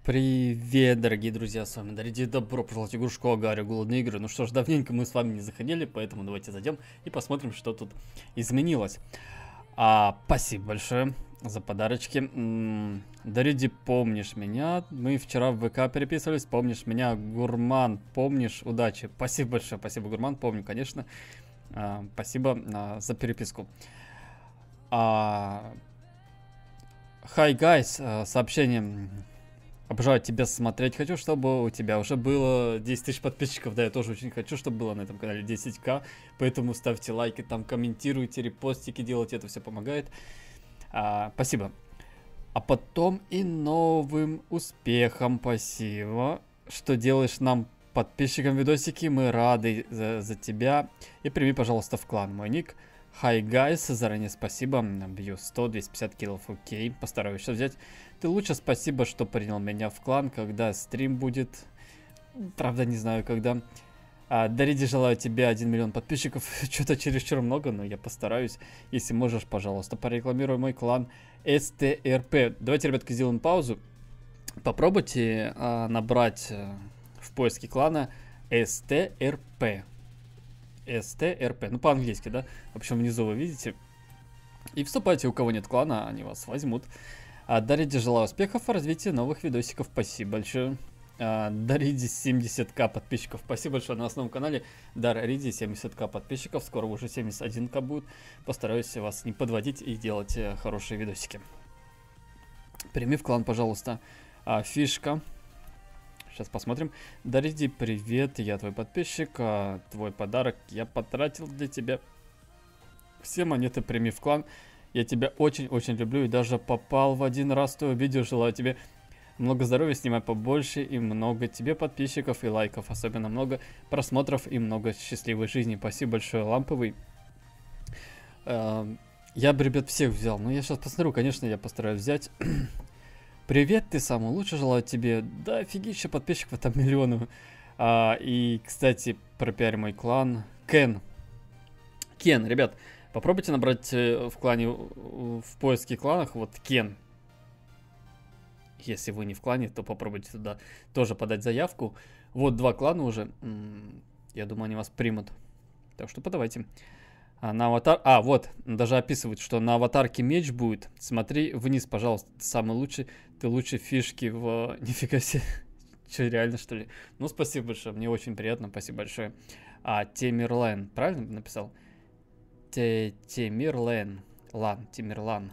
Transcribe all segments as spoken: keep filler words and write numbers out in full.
Привет, дорогие друзья, с вами Дариди, добро пожаловать в игрушку Агари Голодные игры. Ну что ж, давненько мы с вами не заходили, поэтому давайте зайдем и посмотрим, что тут изменилось. А, спасибо большое за подарочки. М-м, Дариди, помнишь меня? Мы вчера в ВК переписывались, помнишь меня? Гурман, помнишь? Удачи. Спасибо большое, спасибо, Гурман, помню, конечно. А, спасибо а, за переписку. А... Hi, guys, сообщение... Обожаю тебя смотреть. Хочу, чтобы у тебя уже было десять тысяч подписчиков. Да, я тоже очень хочу, чтобы было на этом канале десять ка. Поэтому ставьте лайки, там комментируйте, репостики делайте. Это все помогает. А, спасибо. А потом и новым успехом. Спасибо, что делаешь нам, подписчикам, видосики. Мы рады за, за тебя. И прими, пожалуйста, в клан мой ник. Hi, guys, заранее спасибо. Бью сто двести пятьдесят киллов, окей. Постараюсь сейчас взять. Ты лучше, спасибо, что принял меня в клан, когда стрим будет. Правда, не знаю, когда. А, Дариди, желаю тебе один миллион подписчиков. Что-то чересчур много, но я постараюсь. Если можешь, пожалуйста, порекламируй мой клан эс тэ эр пэ. Давайте, ребятки, сделаем паузу. Попробуйте а, набрать а, в поиске клана эс тэ эр пэ. эс тэ эр пэ, ну по-английски, да? В общем, внизу вы видите. И вступайте, у кого нет клана, они вас возьмут. А, Дариди, желаю успехов в развитии новых видосиков. Спасибо большое. А, Дариди, семьдесят ка подписчиков. Спасибо большое на основном канале. Дариди, семьдесят ка подписчиков. Скоро уже семьдесят один ка будет. Постараюсь вас не подводить и делать хорошие видосики. Прими в клан, пожалуйста. А, фишка. Сейчас посмотрим. Дариди, привет, я твой подписчик. А, твой подарок я потратил для тебя. Все монеты прими в клан. Я тебя очень-очень люблю и даже попал в один раз в твое видео. Желаю тебе много здоровья, снимай побольше и много тебе подписчиков и лайков. Особенно много просмотров и много счастливой жизни. Спасибо большое, Ламповый. А, я бы, ребят, всех взял. Но я сейчас посмотрю, конечно, я постараюсь взять. Привет, ты самый лучший, желаю тебе. Да, офигища, подписчиков там миллионов. А, и, кстати, пропиарь мой клан. Кен. Кен, ребят, попробуйте набрать в клане, в поиске кланах, вот Кен. Если вы не в клане, то попробуйте туда тоже подать заявку. Вот два клана уже. Я думаю, они вас примут. Так что подавайте. А на аватар... А, вот, даже описывают, что на аватарке меч будет. Смотри вниз, пожалуйста. Ты самый лучший. Ты лучший фишки в... Нифига себе. Че, реально, что ли? Ну, спасибо большое. Мне очень приятно. Спасибо большое. А, Темирлен. Правильно написал? Темирлен. Лан. Темирлан.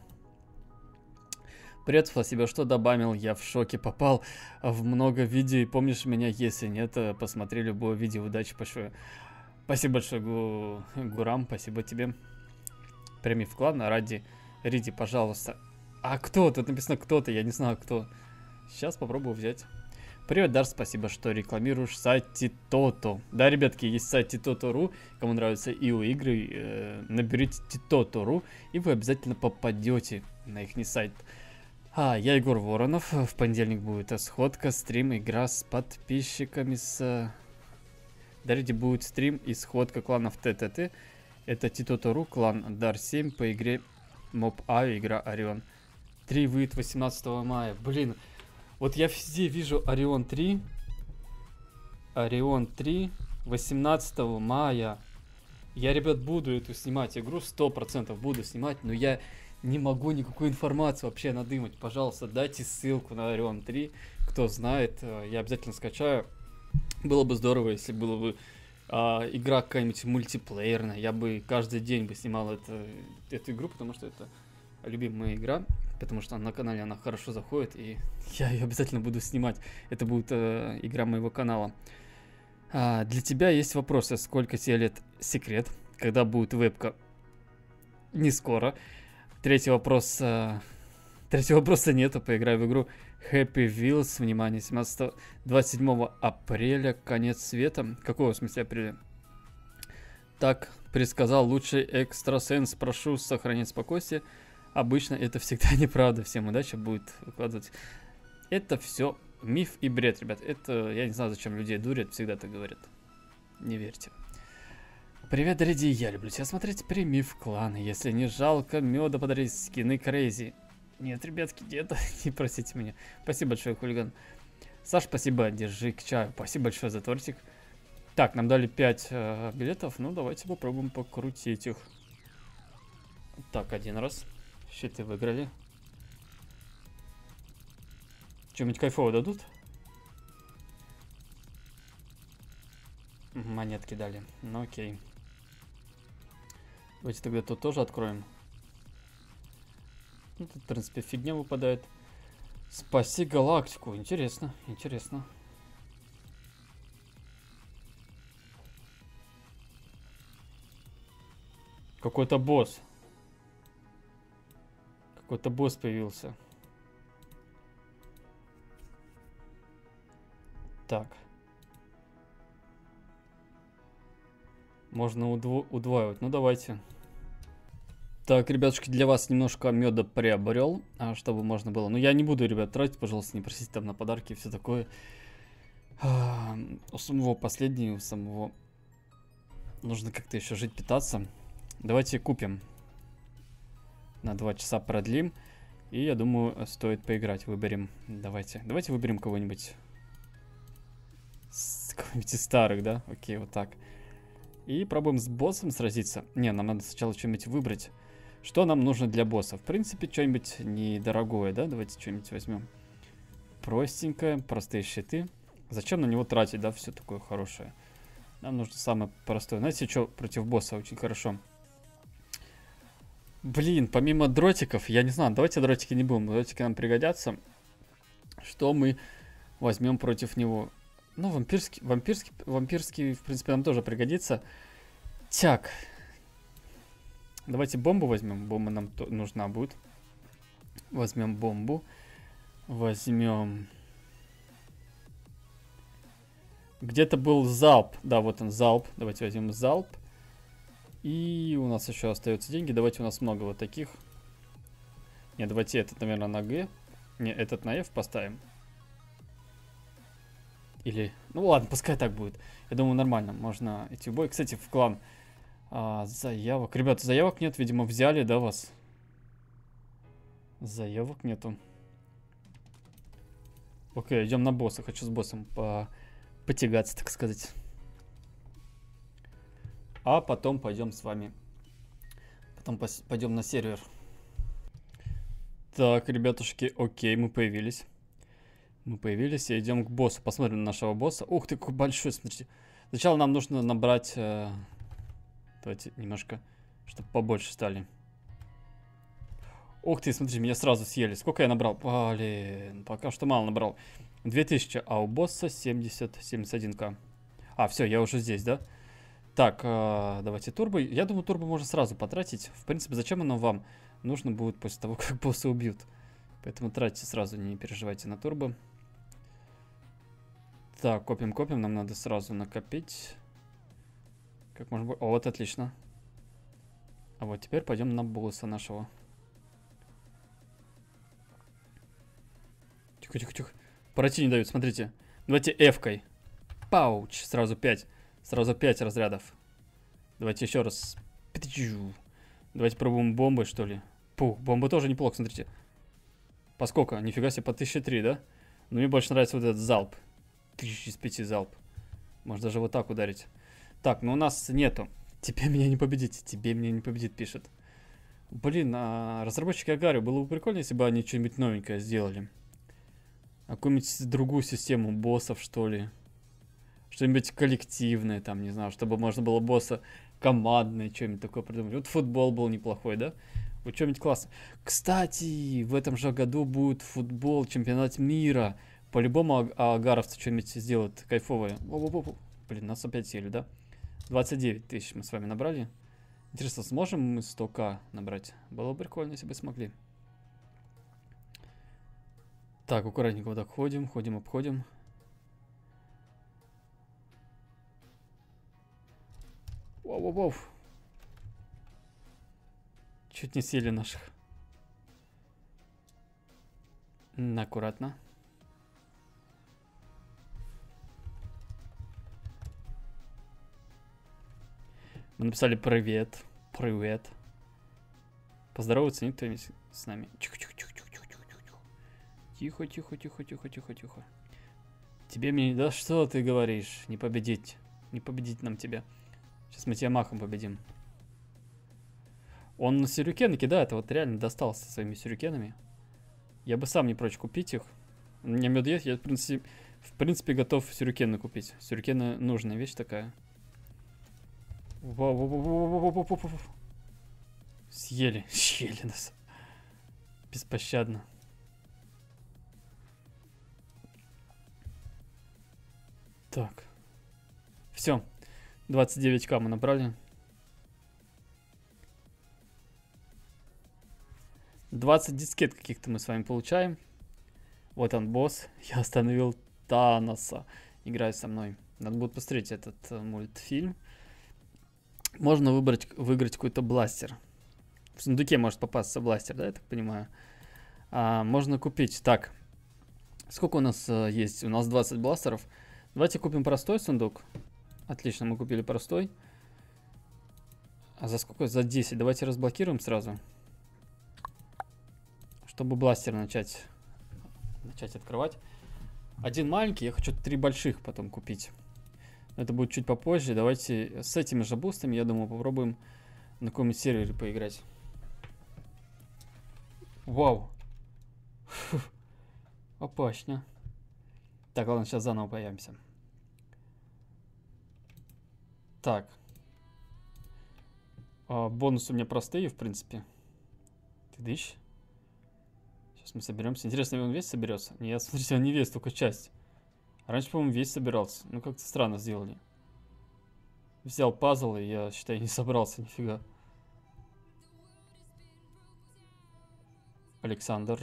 Привет, спасибо, что добавил. Я в шоке. Попал в много видео. И помнишь меня? Если нет, посмотри любое видео. Удачи большое. Спасибо большое, Гу... Гурам, спасибо тебе. Прими в клан ради Риди, пожалуйста. А кто? Тут написано кто-то, я не знаю кто. Сейчас попробую взять. Привет, Дар, спасибо, что рекламируешь сайт Титото. Да, ребятки, есть сайт Титото точка ру. Кому нравятся ай о игры, э, наберите Титото точка ру, и вы обязательно попадете на их сайт. А, я Егор Воронов. В понедельник будет сходка, стрим, игра с подписчиками, с... Дариди, будет стрим и сходка кланов тэ тэ тэ. Это Титото точка ру, клан Дар семь по игре Моб А, игра Орион. три выйдет восемнадцатого мая. Блин, вот я везде вижу Орион три. Орион три, восемнадцатого мая. Я, ребят, буду эту снимать игру, сто процентов буду снимать, но я не могу никакую информацию вообще надымать. Пожалуйста, дайте ссылку на Орион три. Кто знает, я обязательно скачаю. Было бы здорово, если было бы а, игра какая-нибудь мультиплеерная. Я бы каждый день бы снимал это, эту игру, потому что это любимая игра. Потому что на канале она хорошо заходит, и я ее обязательно буду снимать. Это будет а, игра моего канала. А, для тебя есть вопросы. Сколько тебе лет? Секрет. Когда будет вебка? Не скоро. Третий вопрос... А... Третьего вопроса нету, поиграй в игру Happy Wheels, внимание, семнадцатого, двадцать седьмого апреля, конец света. Какого в смысле апреля? Так, предсказал лучший экстрасенс, прошу сохранить спокойствие. Обычно это всегда неправда, всем удачи, будет выкладывать. Это все миф и бред, ребят, это, я не знаю, зачем людей дурят, всегда так говорят. Не верьте. Привет, дорогие, я люблю тебя смотреть, прими в клан, если не жалко меда подарить скины Крейзи. Нет, ребятки, нет, не просите меня. Спасибо большое, хулиган. Саш, спасибо, держи к чаю. Спасибо большое за тортик. Так, нам дали пять э, билетов. Ну, давайте попробуем покрутить их. Так, один раз. Щиты выиграли. Что-нибудь кайфово дадут? Монетки дали. Ну, окей. Давайте тогда тут тоже откроем. Ну, тут, в принципе, фигня выпадает. Спаси галактику. Интересно, интересно. Какой-то босс. Какой-то босс появился. Так. Можно удво удваивать. Ну, давайте. Так, ребятушки, для вас немножко меда приобрел, а, чтобы можно было. Но я не буду, ребят, тратить, пожалуйста, не просите там на подарки и все такое. А, у самого последнего, у самого... Нужно как-то еще жить, питаться. Давайте купим. На два часа продлим. И я думаю, стоит поиграть. Выберем. Давайте. Давайте выберем кого-нибудь. Кого-нибудь из старых, да? Окей, вот так. И пробуем с боссом сразиться. Не, нам надо сначала что-нибудь выбрать. Что нам нужно для босса? В принципе, что-нибудь недорогое, да? Давайте что-нибудь возьмем. Простенькое, простые щиты. Зачем на него тратить, да? Все такое хорошее. Нам нужно самое простое. Знаете, что против босса очень хорошо? Блин, помимо дротиков, я не знаю, давайте дротики не будем. Дротики нам пригодятся. Что мы возьмем против него? Ну, вампирский, вампирский, вампирский, в принципе, нам тоже пригодится. Так. Давайте бомбу возьмем. Бомба нам нужна будет. Возьмем бомбу. Возьмем... Где-то был залп. Да, вот он, залп. Давайте возьмем залп. И у нас еще остаются деньги. Давайте, у нас много вот таких. Не, давайте этот, наверное, на Г. Не, этот на F поставим. Или... Ну ладно, пускай так будет. Я думаю, нормально. Можно идти в бой. Кстати, в клан а, заявок. Ребята, заявок нет. Видимо, взяли, да, вас? Заявок нету. Окей, идем на босса. Хочу с боссом по... потягаться, так сказать. А потом пойдем с вами. Потом пос... пойдем на сервер. Так, ребятушки, окей, мы появились. Мы появились и идем к боссу. Посмотрим на нашего босса. Ух ты, какой большой, смотрите. Сначала нам нужно набрать... Э... Давайте немножко, чтобы побольше стали. Ух ты, смотрите, меня сразу съели. Сколько я набрал? Блин, пока что мало набрал. две тысячи, а у босса семьдесят, семьдесят один ка. А, все, я уже здесь, да? Так, э, давайте турбо. Я думаю, турбо можно сразу потратить. В принципе, зачем оно вам? Нужно будет после того, как босса убьют. Поэтому тратьте сразу, не переживайте на турбо. Так, копим-копим. Нам надо сразу накопить. Как можно больше. О, вот отлично. А вот теперь пойдем на босса нашего. Тихо-тихо-тихо. Пройти не дают, смотрите. Давайте F-кой. Пауч. Сразу пять. Сразу пять разрядов. Давайте еще раз. Давайте пробуем бомбой, что ли. Пух, бомба тоже неплохо, смотрите. По сколько? Нифига себе, по тысяче три, да? Но мне больше нравится вот этот залп. Тысяча из пяти залп. Можно даже вот так ударить. Так, но у нас нету. Тебе меня не победить. Тебе меня не победит, пишет. Блин, а разработчики Агарио, было бы прикольно, если бы они что-нибудь новенькое сделали. А какую-нибудь другую систему боссов, что ли. Что-нибудь коллективное, там, не знаю, чтобы можно было босса командное, что-нибудь такое придумать. Вот футбол был неплохой, да? Вот что-нибудь классно. Кстати, в этом же году будет футбол, чемпионат мира. По-любому агаровцы что-нибудь сделают кайфовое. О-о-о-о. Блин, нас опять сели, да? двадцать девять тысяч мы с вами набрали. Интересно, сможем мы сто ка набрать? Было бы прикольно, если бы смогли. Так, аккуратненько вот так ходим, ходим, обходим. Воу-воу-воу. Чуть не съели наших. Аккуратно. Мы написали привет. Привет. Поздороваться никто не с нами. Тихо, тихо, тихо, тихо, тихо, тихо. Тихо, тихо, тихо, тихо, тихо, тихо. Тебе мне... Да что ты говоришь? Не победить. Не победить нам тебя. Сейчас мы тебя махом победим. Он сюрикены кидает, а вот реально достался своими сюрикенами. Я бы сам не прочь купить их. У меня мед есть, я в принципе, в принципе готов сюрикены купить. Сюрикены нужная вещь такая. Съели, съели нас. Беспощадно. Так. Все. двадцать девять ка мы набрали. двадцать дискет каких-то мы с вами получаем. Вот он, босс. Я остановил Таноса. Играй со мной. Надо будет посмотреть этот э, мультфильм. Можно выбрать, выиграть какой-то бластер. В сундуке может попасться бластер, да, я так понимаю. А, можно купить. Так. Сколько у нас э, есть? У нас двадцать бластеров. Давайте купим простой сундук. Отлично, мы купили простой. А за сколько? За десять. Давайте разблокируем сразу. Чтобы бластер начать, начать открывать. Один маленький, я хочу три больших потом купить. Это будет чуть попозже. Давайте с этими же бустами, я думаю, попробуем на каком-нибудь сервере поиграть. Вау. Фу. Опасно. Так, ладно, сейчас заново появимся. Так. А, бонусы у меня простые, в принципе. Ты дышь? Сейчас мы соберемся. Интересно, он весь соберется? Нет, смотрите, он не весь, только часть. Раньше, по-моему, весь собирался. Ну, как-то странно сделали. Взял пазл, и я, считай, не собрался нифига. Александр.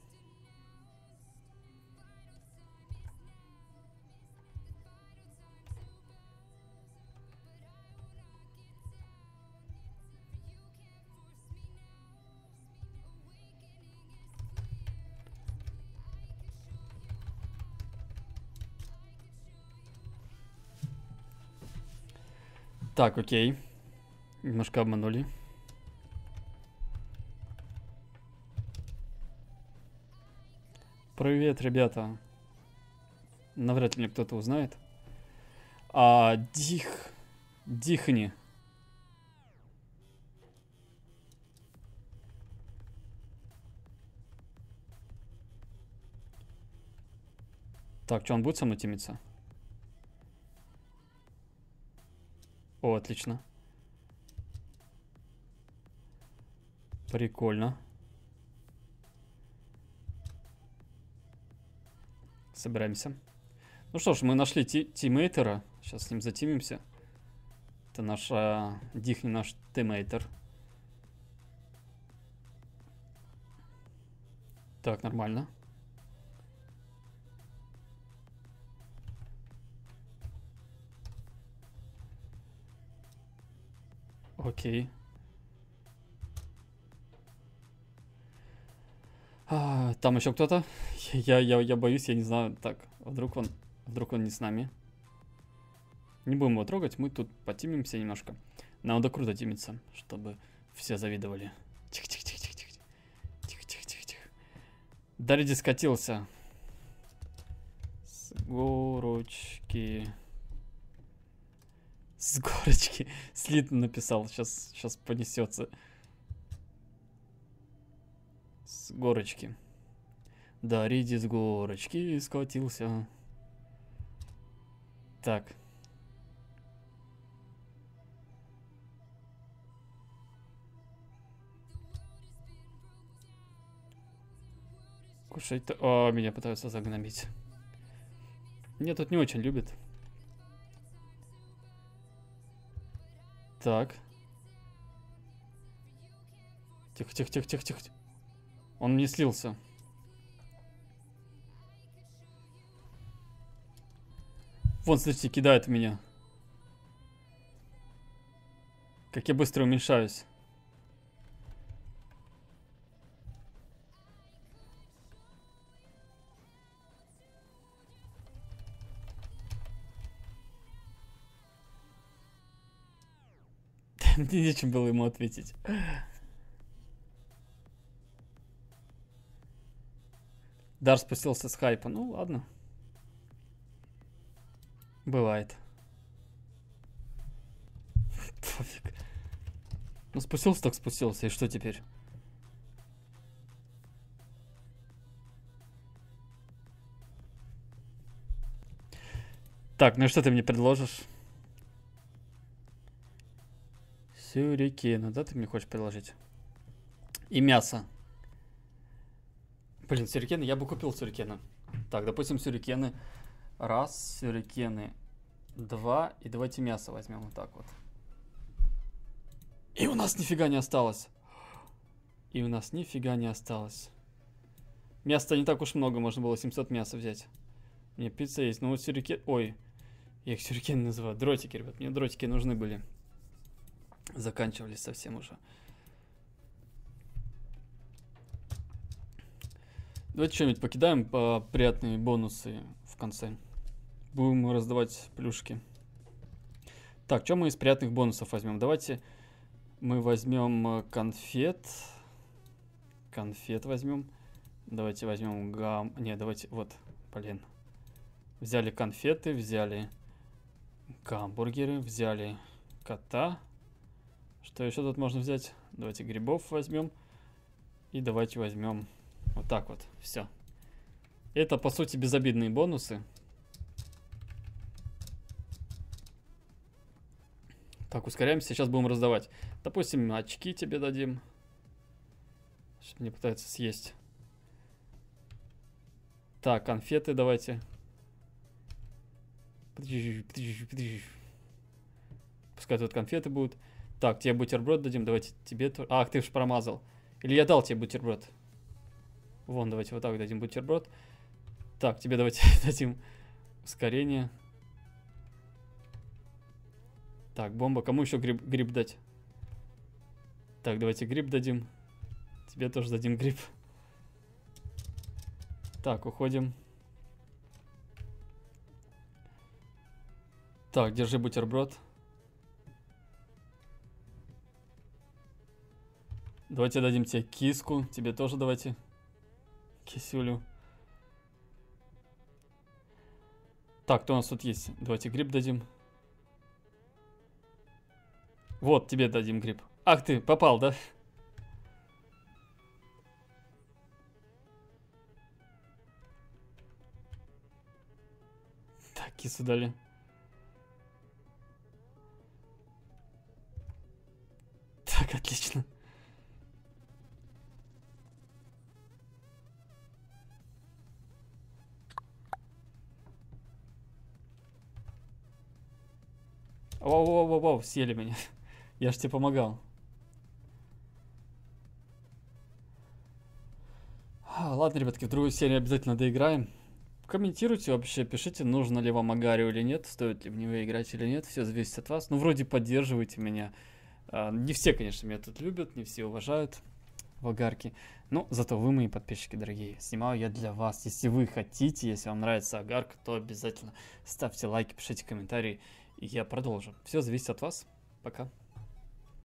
Так, окей. Немножко обманули. Привет, ребята. Навряд ли кто-то узнает. А, Дих... Дихни. Так, что, он будет со мной тимиться? О, отлично. Прикольно. Собираемся. Ну что ж, мы нашли ти тиммейтера. Сейчас с ним затимимся. Это наш а, Дихни, наш тиммейтер. Так, нормально. Окей. А, там еще кто-то? Я, я, я боюсь, я не знаю. Так, вдруг он, вдруг он не с нами. Не будем его трогать, мы тут потимимся немножко. Надо круто тимиться, чтобы все завидовали. Тихо-тихо-тихо-тихо. Тихо-тихо-тихо-тихо. Дариди скатился. С горочки. С горочки. Слитно написал. Сейчас, сейчас понесется. С горочки. Да, Риди с горочки скатился. Так. Кушать-то... О, меня пытаются загнобить. Меня тут не очень любят. Так. Тихо-тихо-тихо-тихо-тихо. Он не слился. Вон, смотрите, кидает в меня. Как я быстро уменьшаюсь. Мне нечем было ему ответить. Дар спустился с хайпа. Ну, ладно. Бывает. Пофиг. Ну спустился, так спустился. И что теперь? Так, ну и что ты мне предложишь? Сюрикены, да, ты мне хочешь предложить? И мясо. Блин, сюрикены, я бы купил сюрикены. Так, допустим, сюрикены. Раз, сюрикены. Два. И давайте мясо возьмем вот так вот. И у нас нифига не осталось. И у нас нифига не осталось. Мяса не так уж много, можно было семьсот мяса взять. Мне пицца есть, но вот сюрикен... Ой, я их сюрикены называю. Дротики, ребят, мне дротики нужны были. Заканчивались совсем уже. Давайте что-нибудь покидаем по приятные бонусы в конце. Будем раздавать плюшки. Так, что мы из приятных бонусов возьмем? Давайте мы возьмем конфет. Конфет возьмем. Давайте возьмем гам... Не, давайте, вот, блин. Взяли конфеты, взяли гамбургеры, взяли кота. Что еще тут можно взять? Давайте грибов возьмем. И давайте возьмем вот так вот. Все. Это, по сути, безобидные бонусы. Так, ускоряемся. Сейчас будем раздавать. Допустим, очки тебе дадим. Что мне пытаются съесть. Так, конфеты давайте. Пускай тут конфеты будут. Так, тебе бутерброд дадим. Давайте тебе... Ах, ты ж промазал. Или я дал тебе бутерброд. Вон, давайте вот так дадим бутерброд. Так, тебе давайте дадим ускорение. Так, бомба. Кому еще гриб, гриб дать? Так, давайте гриб дадим. Тебе тоже дадим гриб. Так, уходим. Так, держи бутерброд. Давайте дадим тебе киску. Тебе тоже давайте кисюлю. Так, кто у нас тут есть? Давайте гриб дадим. Вот, тебе дадим гриб. Ах ты, попал, да? Так, кису дали. Так, отлично. Воу-воу-воу-воу, съели меня. Я ж тебе помогал. А, ладно, ребятки, в другую серию обязательно доиграем. Комментируйте вообще, пишите, нужно ли вам Агарио или нет, стоит ли в него играть или нет, все зависит от вас. Ну, вроде поддерживайте меня. А, не все, конечно, меня тут любят, не все уважают в Агарке. Но зато вы мои подписчики, дорогие. Снимаю я для вас. Если вы хотите, если вам нравится Агарка, то обязательно ставьте лайки, пишите комментарии, и я продолжу. Все зависит от вас. Пока.